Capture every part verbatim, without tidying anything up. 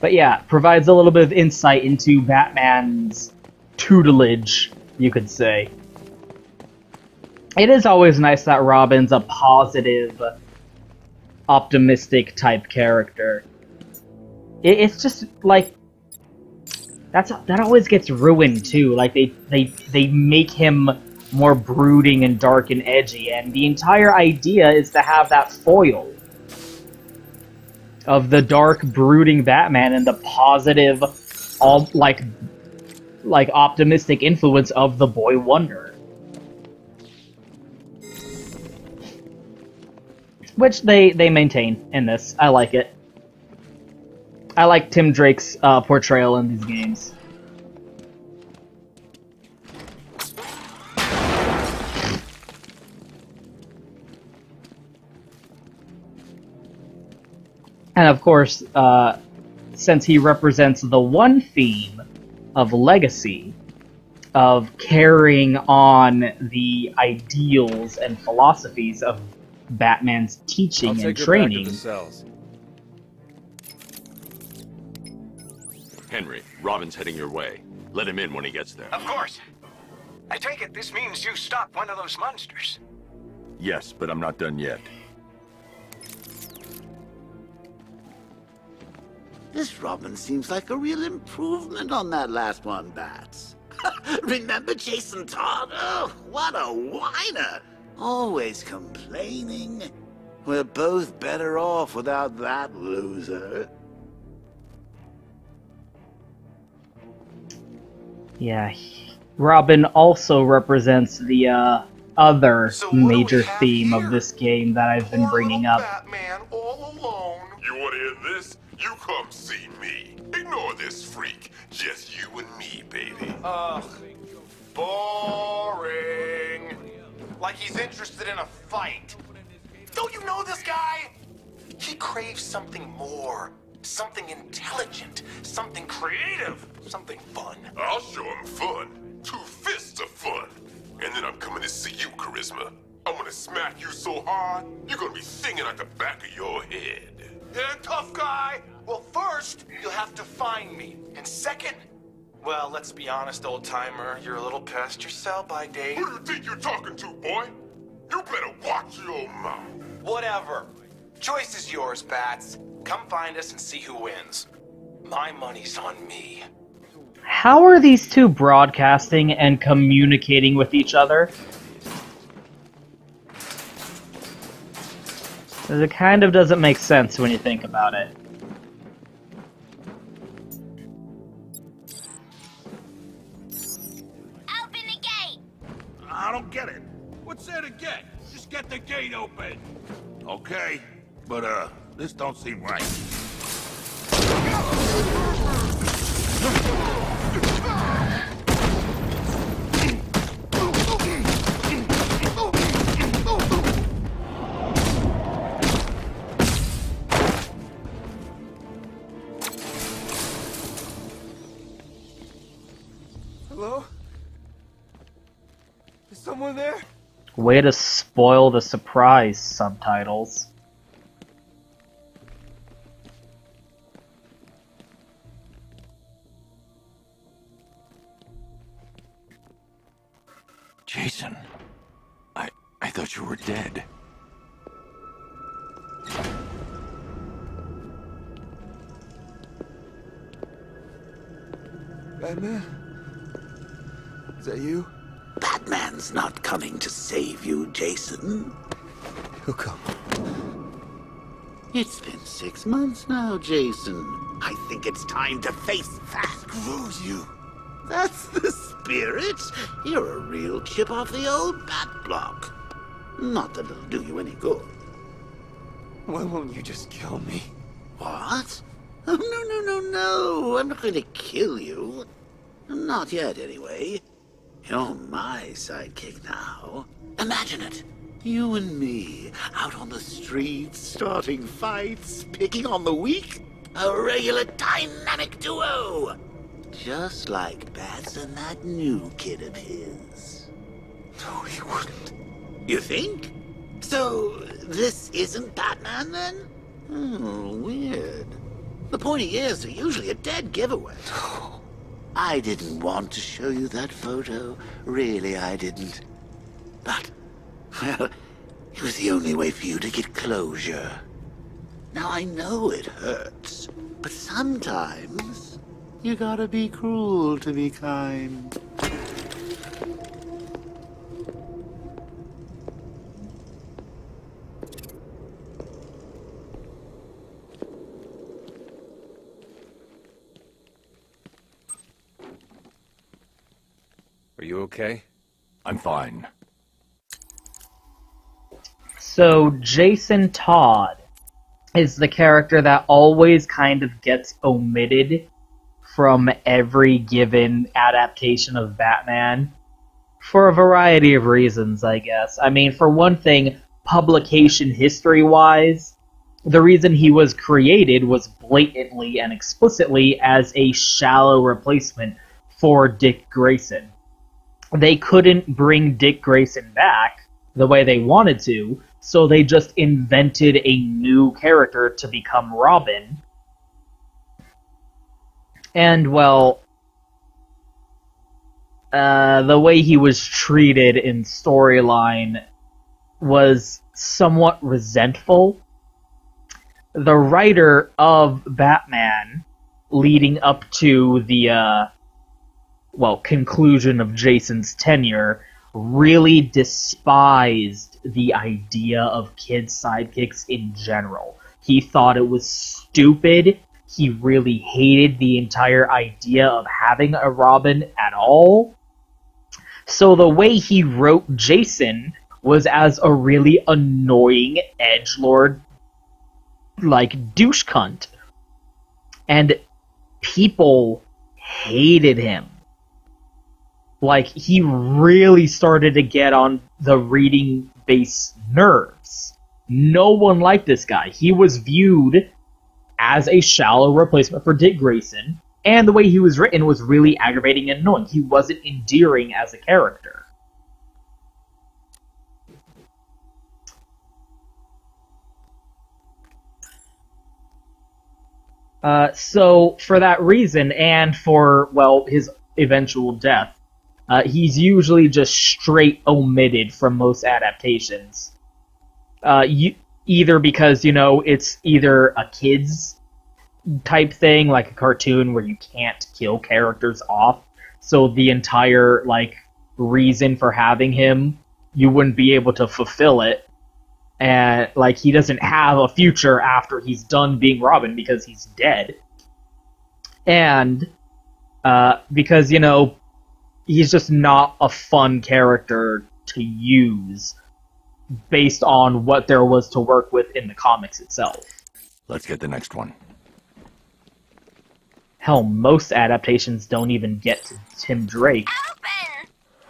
But yeah, provides a little bit of insight into Batman's tutelage, you could say. It is always nice that Robin's a positive, optimistic type character. It, it's just like that's that always gets ruined too. Like they they they make him more brooding and dark and edgy, and the entire idea is to have that foil of the dark, brooding Batman and the positive, all like like optimistic influence of the Boy Wonder. Which they, they maintain in this. I like it. I like Tim Drake's uh, portrayal in these games. And of course, uh, since he represents the one theme of legacy, of carrying on the ideals and philosophies of Batman's teaching and training. Henry, Robin's heading your way. Let him in when he gets there. Of course. I take it this means you stopped one of those monsters. Yes, but I'm not done yet. This Robin seems like a real improvement on that last one, Bats. Remember Jason Todd? Oh, what a whiner! Always complaining. We're both better off without that loser. Yeah, Robin also represents the uh, other so major theme here? of this game that I've been bringing up. Batman all alone. You want to hear this? You come see me. Ignore this freak. Just you and me, baby. Ugh. Boring. Like he's interested in a fight. Don't you know this guy? He craves something more. Something intelligent. Something creative. Something fun. I'll show him fun. Two fists of fun. And then I'm coming to see you, Charisma. I'm gonna smack you so hard, you're gonna be singing at the back of your head. Yeah, tough guy. Well, first, you'll have to find me. And second, well, let's be honest, old-timer, you're a little past your sell-by date. Who do you think you're talking to, boy? You better watch your mouth. Whatever. Choice is yours, Bats. Come find us and see who wins. My money's on me. How are these two broadcasting and communicating with each other? Because it kind of doesn't make sense when you think about it. Open the gate! I don't get it. What's there to get? Just get the gate open. Okay, but uh, this don't seem right. Hello? Is someone there? Way to spoil the surprise, subtitles. Jason, I I thought you were dead. Batman? Is that you? Batman's not coming to save you, Jason. He'll come. It's been six months now, Jason. I think it's time to face facts. Screws you. That's the spirit. You're a real chip off the old bat block. Not that it'll do you any good. Why won't you just kill me? What? Oh, no, no, no, no. I'm not going to kill you. Not yet, anyway. You're my sidekick now. Imagine it. You and me, out on the streets, starting fights, picking on the weak. A regular dynamic duo. Just like Bats and that new kid of his. No, he wouldn't. You think? So, this isn't Batman, then? Oh, weird. The pointy ears are usually a dead giveaway. I didn't want to show you that photo. Really, I didn't. But, well, it was the only way for you to get closure. Now, I know it hurts, but sometimes you gotta be cruel to be kind. Are you okay? I'm fine. So, Jason Todd is the character that always kind of gets omitted from every given adaptation of Batman. For a variety of reasons, I guess. I mean, for one thing, publication history-wise, the reason he was created was blatantly and explicitly as a shallow replacement for Dick Grayson. They couldn't bring Dick Grayson back the way they wanted to, so they just invented a new character to become Robin. And, well, uh, the way he was treated in storyline was somewhat resentful. The writer of Batman, leading up to the, uh, well, conclusion of Jason's tenure, really despised the idea of kid sidekicks in general. He thought it was stupid. He really hated the entire idea of having a Robin at all. So the way he wrote Jason was as a really annoying edgelord, like, douche cunt. And people hated him. Like, he really started to get on the reading base nerves. No one liked this guy. He was viewed as a shallow replacement for Dick Grayson, and the way he was written was really aggravating and annoying. He wasn't endearing as a character. Uh, so, for that reason, and for, well, his eventual death, Uh, he's usually just straight omitted from most adaptations. Uh, you, either because, you know, it's either a kid's type thing, like a cartoon where you can't kill characters off, so the entire, like, reason for having him, you wouldn't be able to fulfill it. And, like, he doesn't have a future after he's done being Robin because he's dead. And, uh, because, you know, he's just not a fun character to use based on what there was to work with in the comics itself. Let's get the next one. Hell, most adaptations don't even get to Tim Drake. Open!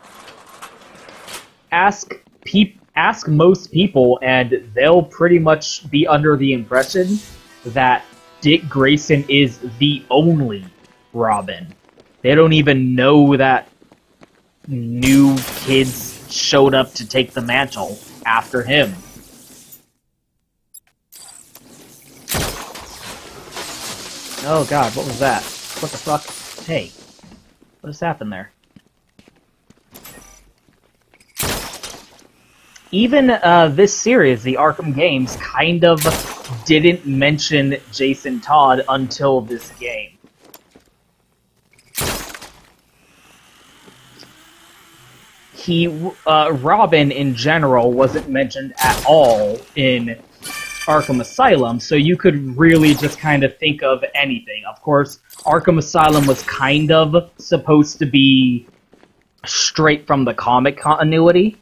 Ask peop- ask most people, and they'll pretty much be under the impression that Dick Grayson is the only Robin. They don't even know that new kids showed up to take the mantle after him. Oh god, what was that? What the fuck? Hey, what just happened there? Even uh, this series, the Arkham games, kind of didn't mention Jason Todd until this game. He, uh, Robin in general wasn't mentioned at all in Arkham Asylum, so you could really just kind of think of anything. Of course, Arkham Asylum was kind of supposed to be straight from the comic continuity.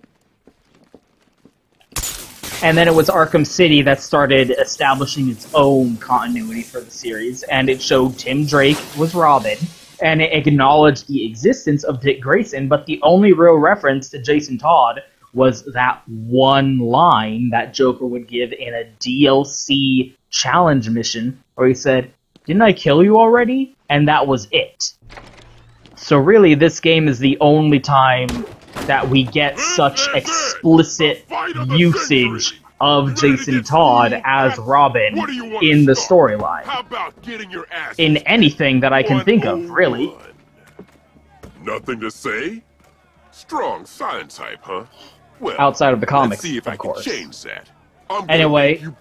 And then it was Arkham City that started establishing its own continuity for the series, and it showed Tim Drake was Robin, and it acknowledged the existence of Dick Grayson, but the only real reference to Jason Todd was that one line that Joker would give in a D L C challenge mission, where he said, "Didn't I kill you already?" And that was it. So really, this game is the only time that we get such explicit usage of Jason Todd as Robin in the storyline. How about getting your ass In anything that I can think of, really. Nothing to say? Strong science hype, huh? Well, Outside of the comics, let's see if of I course. can change that. I'm gonna Anyway. make you...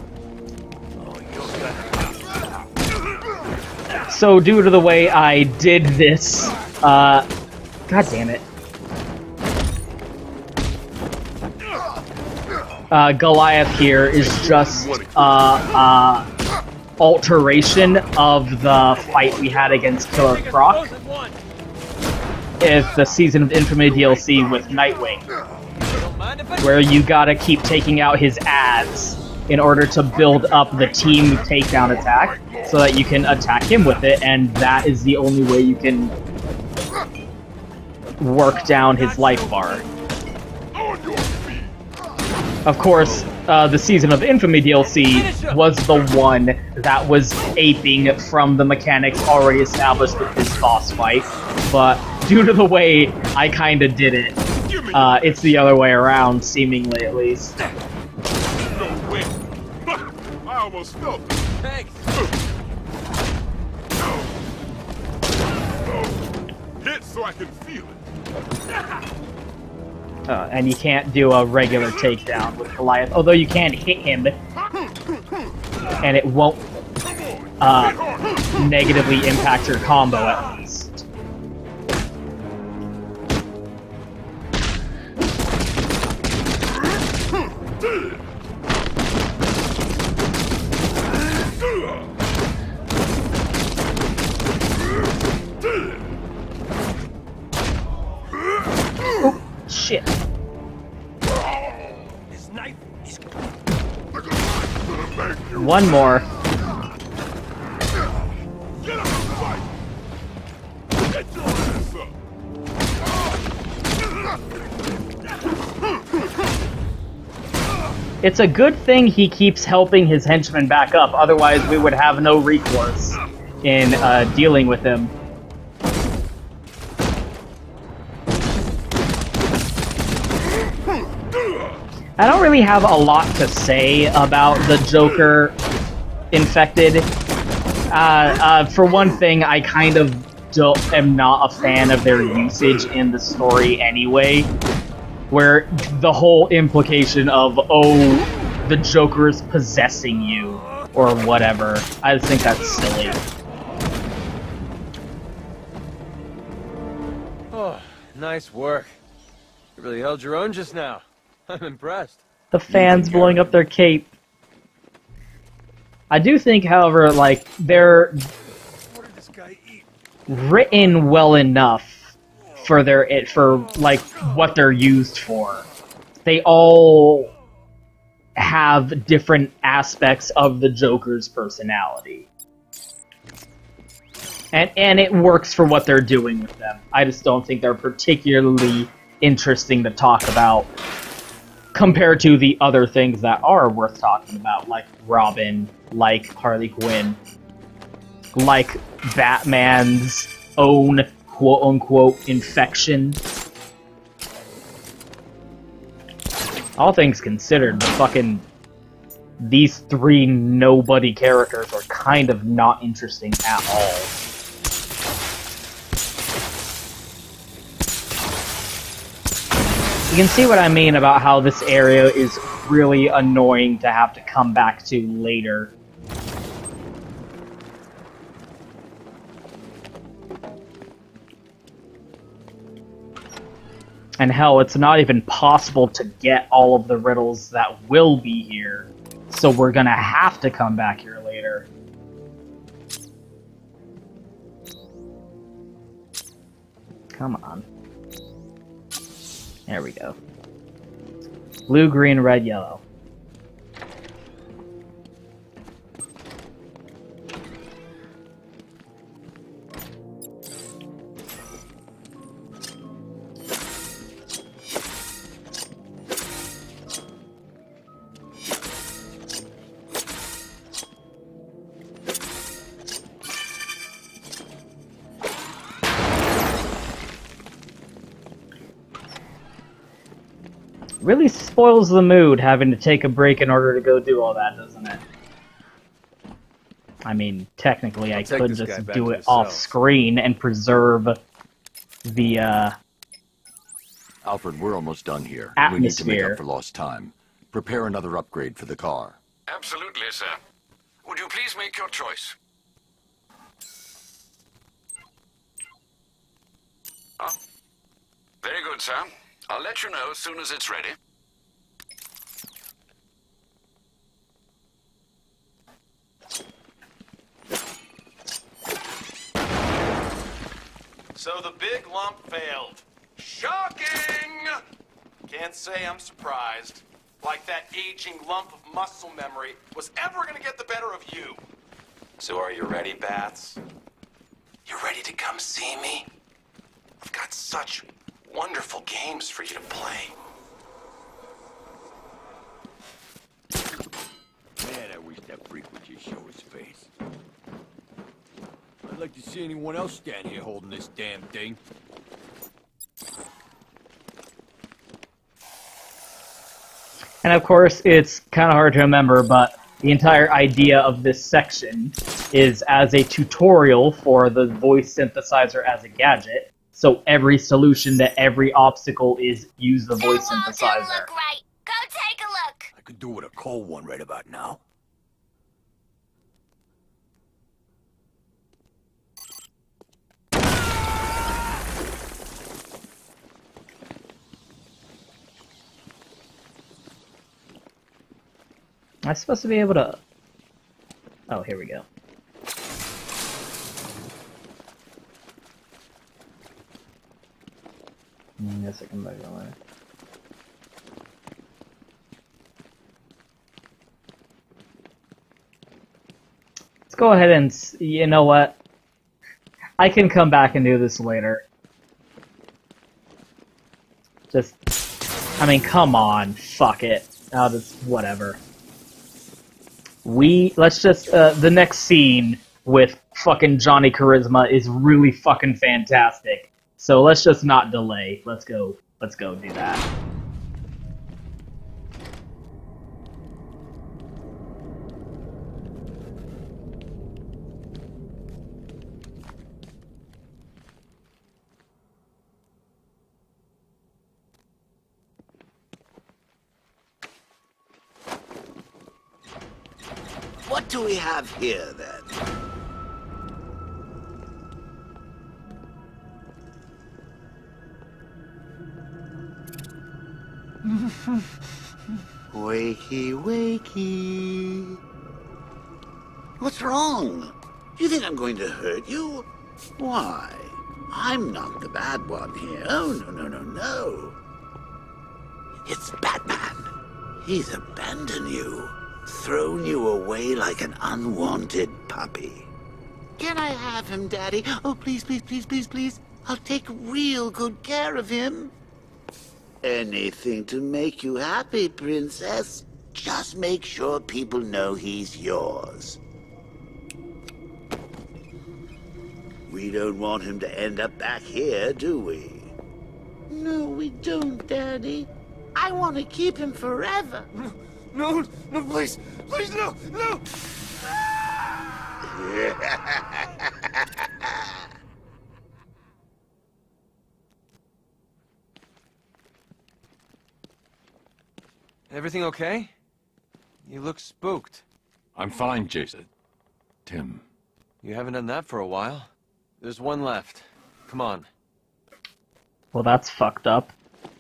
So due to the way I did this, uh, god damn it. Uh, Goliath here is just, uh, uh, alteration of the fight we had against Killer Croc. It's the Season of Infamy D L C with Nightwing, where you gotta keep taking out his ads in order to build up the team takedown attack, so that you can attack him with it, and that is the only way you can work down his life bar. Of course, uh, the Season of Infamy D L C was the one that was aping from the mechanics already established with his boss fight, but due to the way I kinda did it, uh, it's the other way around, seemingly at least. No way. I almost felt it. Thanks. Hit so I can feel it. Uh, and you can't do a regular takedown with Goliath, although you can hit him, and it won't uh, negatively impact your combo at least. Oh, shit. One more. It's a good thing he keeps helping his henchmen back up, otherwise we would have no recourse in uh, dealing with him. I don't really have a lot to say about the Joker infected. Uh, uh, for one thing, I kind of don't, am not a fan of their usage in the story anyway, where the whole implication of, oh, the Joker is possessing you, or whatever. I just think that's silly. Oh, nice work. You really held your own just now. I'm impressed. The fans blowing up their cape. I do think, however, like, they're written well enough for their it for like what they're used for. They all have different aspects of the Joker's personality. And and it works for what they're doing with them. I just don't think they're particularly interesting to talk about compared to the other things that are worth talking about, like Robin, like Harley Quinn, like Batman's own quote-unquote infection. All things considered, the fucking... these three nobody characters are kind of not interesting at all. You can see what I mean about how this area is really annoying to have to come back to later. And hell, it's not even possible to get all of the riddles that will be here, so we're gonna have to come back here later. Come on. There we go. Blue, green, red, yellow. Really spoils the mood having to take a break in order to go do all that, doesn't it? I mean, technically, I'll I take could this guy just back do to it the off cells. screen and preserve the uh, Alfred, we're almost done here. We need to make atmosphere. up for lost time. Prepare another upgrade for the car. Absolutely, sir. Would you please make your choice? Oh, very good, sir. I'll let you know as soon as it's ready. So the big lump failed. Shocking! Can't say I'm surprised. Like that aging lump of muscle memory was ever gonna get the better of you. So are you ready, Bats? You ready to come see me? I've got such wonderful games for you to play. Man, I wish that freak would just show his face. I'd like to see anyone else stand here holding this damn thing. And of course, it's kind of hard to remember, but the entire idea of this section is as a tutorial for the voice synthesizer as a gadget. So every solution to every obstacle is use the voice That wall synthesizer. don't look right. Go take a look. I could do with a cold one right about now. Am I supposed to be able to... Oh, here we go. Mm, guess I can back that way. Let's go ahead and... s- You know what? I can come back and do this later. Just... I mean, come on. Fuck it. I'll just... Whatever. We... Let's just... Uh, the next scene with fucking Johnny Charisma is really fucking fantastic. So let's just not delay. Let's go. Let's go do that. What do we have here, then? Wakey, wakey. What's wrong? You think I'm going to hurt you? Why? I'm not the bad one here. Oh, no, no, no, no. It's Batman. He's abandoned you, thrown you away like an unwanted puppy. Can I have him, Daddy? Oh, please, please, please, please, please. I'll take real good care of him. Anything to make you happy, Princess. Just make sure people know he's yours. We don't want him to end up back here, do we? No, we don't, Daddy. I want to keep him forever. No, no, please, please, no, no! Everything okay? You look spooked. I'm fine, Jason. Tim. You haven't done that for a while. There's one left. Come on. Well, that's fucked up.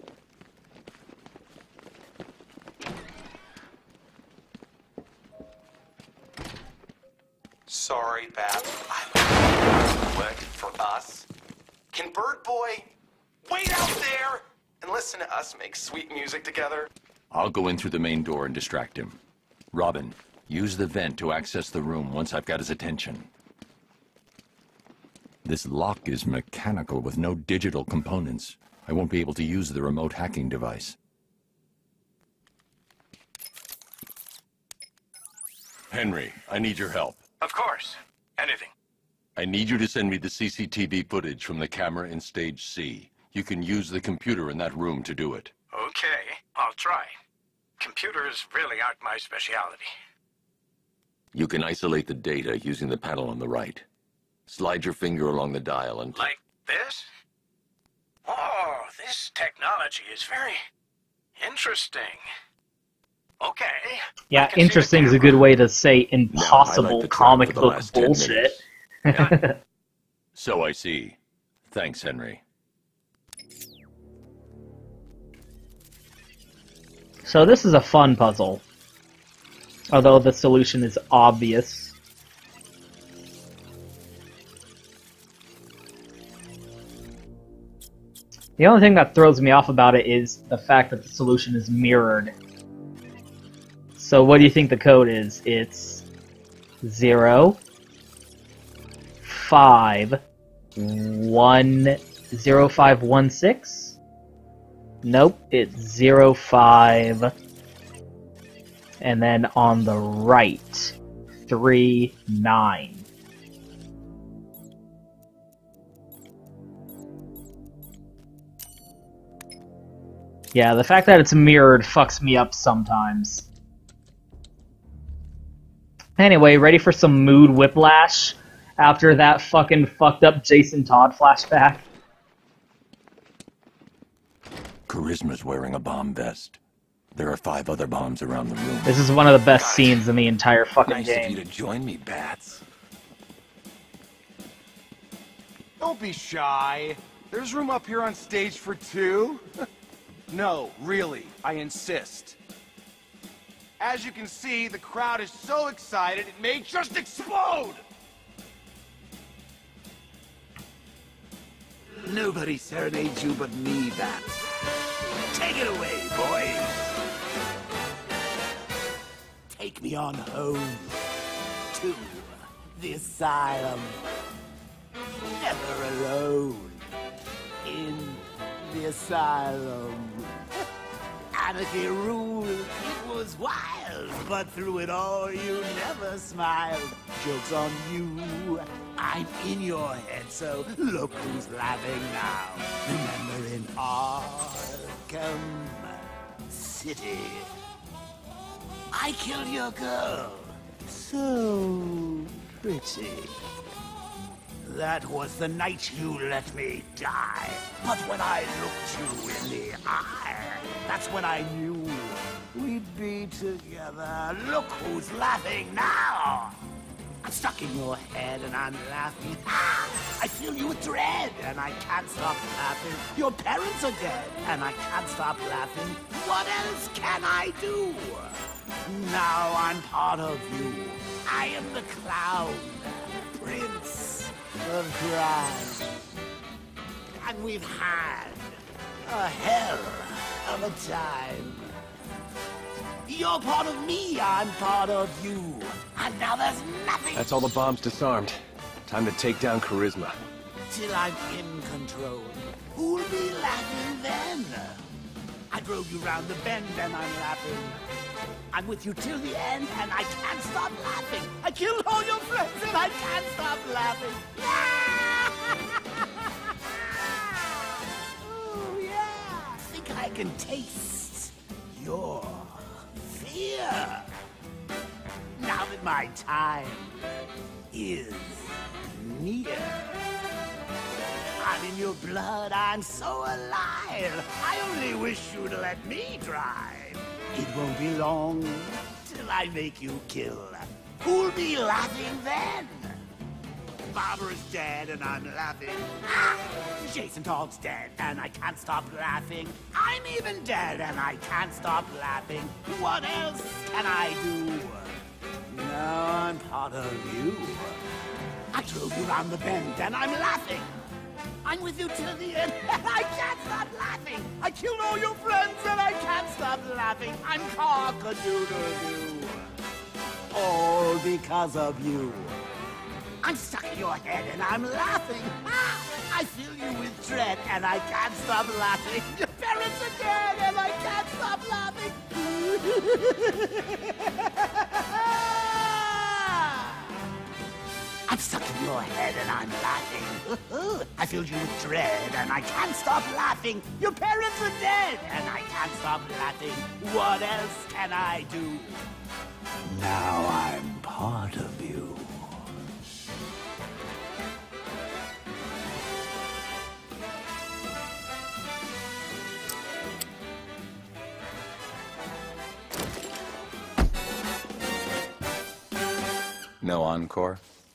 Sorry, Bat. I worked for us. Can Bird Boy wait out there and listen to us make sweet music together? I'll go in through the main door and distract him. Robin, use the vent to access the room once I've got his attention. This lock is mechanical with no digital components. I won't be able to use the remote hacking device. Henry, I need your help. Of course. Anything. I need you to send me the C C T V footage from the camera in Stage C. You can use the computer in that room to do it. Okay. I'll try. Computers really aren't my specialty. You can isolate the data using the panel on the right. Slide your finger along the dial and... Like this? Oh, this technology is very interesting. Okay. Yeah, I can see the interesting is a camera. good way to say highlight impossible the track comic for the book last ten bullshit. minutes. So I see. Thanks, Henry. So this is a fun puzzle. Although the solution is obvious. The only thing that throws me off about it is the fact that the solution is mirrored. So what do you think the code is? It's zero, five, one, zero, five, one, six? Nope, it's zero, five, and then on the right, three, nine. Yeah, the fact that it's mirrored fucks me up sometimes. Anyway, ready for some mood whiplash after that fucking fucked up Jason Todd flashback? Charisma's wearing a bomb vest. There are five other bombs around the room. This is one of the best scenes in the entire fucking Nice game. of you to join me, Bats. Don't be shy. There's room up here on stage for two. No, really, I insist. As you can see, the crowd is so excited it may just explode! Nobody serenades you but me, Bats. Take it away, boys. Take me on home to the asylum. Never alone in the asylum. Anarchy ruled, it was wild, but through it all you never smiled. Joke's on you, I'm in your head, so look who's laughing now. Remember in Arkham City, I killed your girl, so pretty. That was the night you let me die. But when I looked you in the eye, that's when I knew we'd be together. Look who's laughing now. I'm stuck in your head and I'm laughing. Ah, I feel you with dread and I can't stop laughing. Your parents are dead and I can't stop laughing. What else can I do? Now I'm part of you. I am the clown, prince of crime. And we've had a hell of a time. You're part of me, I'm part of you. And now there's nothing. That's all the bombs disarmed. Time to take down Charisma. Till I'm in control. Who'll be laughing then? I drove you round the bend and I'm laughing. I'm with you till the end and I can't stop laughing. I killed all your friends and I can't stop laughing. Oh yeah. Think I can taste your fear. Now that my time is near. I'm in your blood, I'm so alive. I only wish you'd let me drive. It won't be long till I make you kill. Who'll be laughing then? Barbara's dead and I'm laughing. Ah, Jason Todd's dead and I can't stop laughing. I'm even dead and I can't stop laughing. What else can I do? Now I'm part of you. I drove you round the bend and I'm laughing. I'm with you till the end and I can't stop laughing. I killed all your friends and I can't stop laughing. I'm cock-a-doodle-doo. All because of you. I'm stuck in your head and I'm laughing. Ah, I feel you with dread and I can't stop laughing. Your parents are dead and I can't stop laughing. I'm stuck in your head and I'm laughing. I filled you with dread and I can't stop laughing. Your parents are dead and I can't stop laughing. What else can I do? Now I'm part of you. No encore?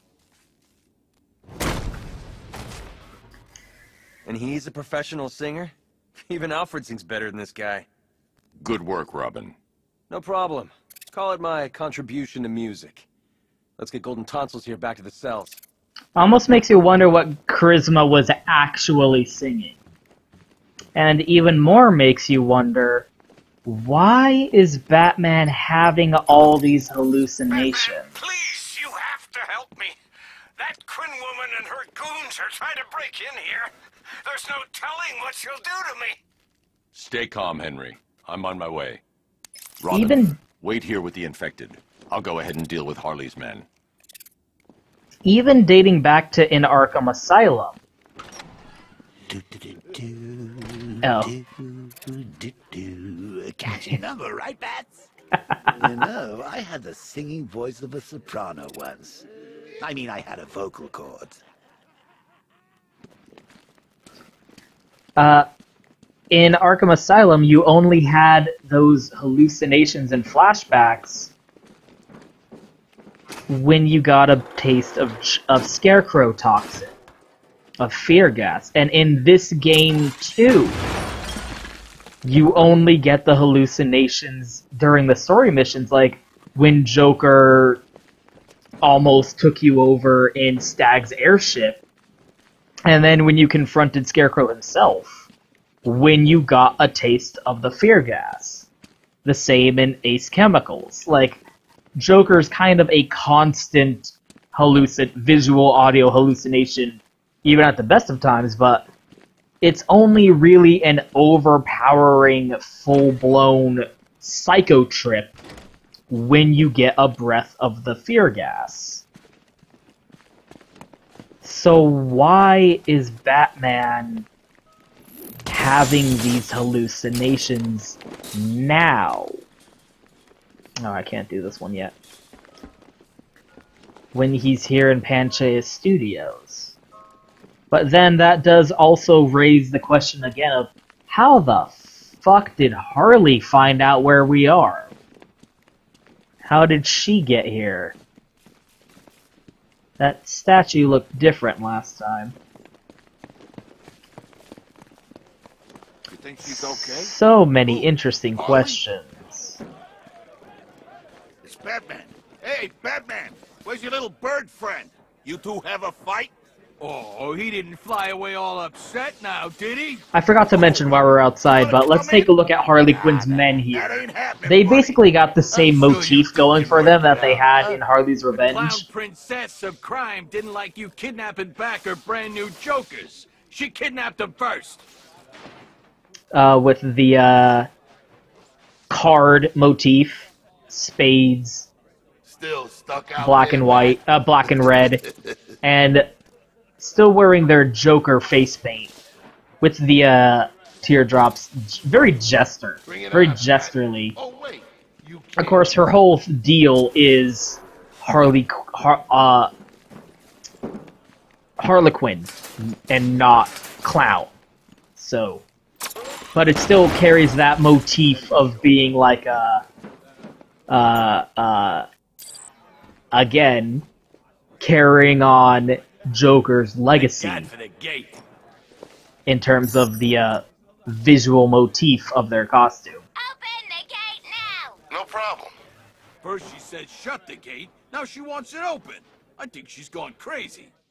And he's a professional singer? Even Alfred sings better than this guy. Good work, Robin. No problem. Call it my contribution to music. Let's get Golden Tonsils here back to the cells. Almost makes you wonder what Charisma was actually singing. And even more makes you wonder, why is Batman having all these hallucinations? Batman, please, you have to help me. That Quinn woman and her goons are trying to break in here. There's no telling what she'll do to me. Stay calm, Henry. I'm on my way. Robin, Even wait here with the infected. I'll go ahead and deal with Harley's men. even dating back to in Arkham Asylum. Do, do, do, do, Oh. do, do, do. Catchy number, right, Bats? You know, I had the singing voice of a soprano once. I mean, I had a vocal cord. Uh, in Arkham Asylum, you only had those hallucinations and flashbacks when you got a taste of of Scarecrow toxin, of fear gas. And in this game, too, you only get the hallucinations during the story missions, like when Joker almost took you over in Stag's airship, and then when you confronted Scarecrow himself, when you got a taste of the fear gas. The same in Ace Chemicals. Like, Joker's kind of a constant hallucin visual audio hallucination, even at the best of times, but it's only really an overpowering, full-blown psycho trip when you get a breath of the fear gas. So why is Batman having these hallucinations now? Oh, I can't do this one yet. When he's here in Panchea Studios. But then that does also raise the question again of, how the fuck did Harley find out where we are? How did she get here? That statue looked different last time. You think she's okay? So many interesting questions. It's Batman. Hey, Batman! Where's your little bird friend? You two have a fight? Oh, he didn't fly away all upset now, did he? I forgot to mention while we're outside, but let's take a look at Harley Quinn's men here. They basically got the same motif going for them that they had in Harley's The clown Revenge. princess of crime didn't like you kidnapping back her brand new jokers. She kidnapped them first. Uh, with the uh, card motif, spades, Still stuck out black there, and white, uh, black and red, and still wearing their Joker face paint with the uh, teardrops. Very jester, Bring it very on, jesterly. Oh, wait. You Of can't. course, her whole deal is Harley, Har, uh, Harlequin, and not clown. So, but it still carries that motif of being like a, uh, uh, again, carrying on Joker's legacy God for the gate. in terms of the uh, visual motif of their costume. Open the gate now! No problem. First she said shut the gate, now she wants it open. I think she's gone crazy.